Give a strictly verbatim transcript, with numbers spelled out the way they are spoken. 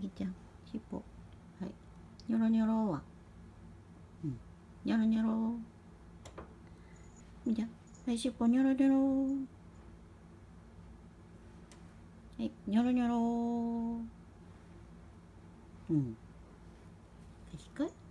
ぎちゃん、尻尾。はい。ニョロニョロは。うん。ニョロニョロ。みちゃん。はい、尻尾ニョロニョロ。はい、ニョロニョロ。うん。光